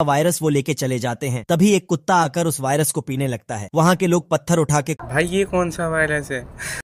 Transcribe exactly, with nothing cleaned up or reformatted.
Virus वो लेके चले जाते हैं। तभी एक कुत्ता आकर उस वायरस को पीने लगता है। वहाँ के लोग पत्थर उठा के भाई ये कौन सा वायरस है?